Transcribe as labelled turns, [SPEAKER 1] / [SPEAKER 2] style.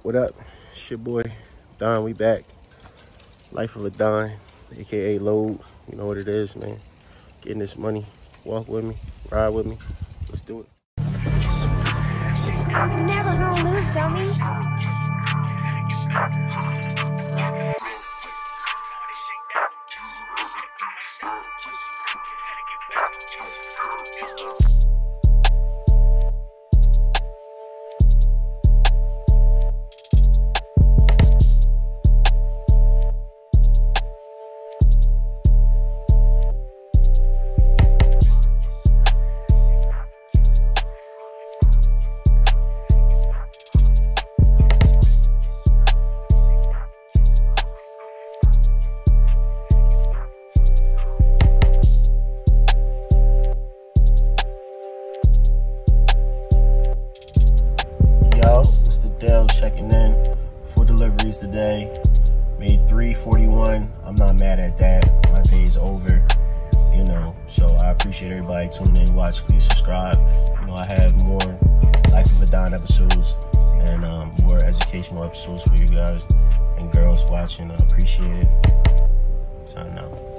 [SPEAKER 1] What up? It's your boy, Don. We back. Life of a Don, aka Load. You know what it is, man. Getting this money. Walk with me. Ride with me. Let's do it.
[SPEAKER 2] Never gonna lose, dummy.
[SPEAKER 1] Checking in, 4 deliveries today, made $341. I'm not mad at that. My day's over, you know, so I appreciate everybody tuning in, watch. Please subscribe. You know, I have more Life of a Don episodes and more educational episodes for you guys and girls watching. I appreciate it. Signing out.